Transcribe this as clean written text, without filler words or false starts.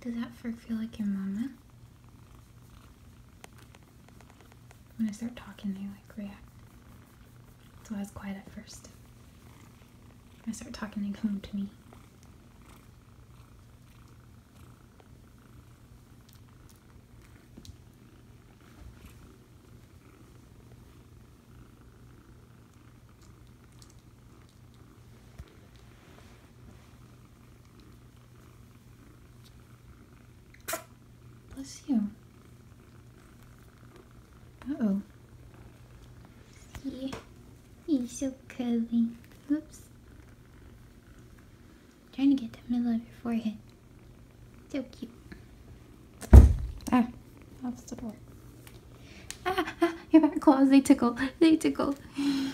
Does that fur feel like your mama? When I start talking, they like react. So I was quiet at first. When I start talking, they come to me. Bless you. Uh-oh. See? He's so cuddly. Oops. Trying to get the middle of your forehead. So cute. Ah, that's the door. Ah, your back claws, they tickle. They tickle.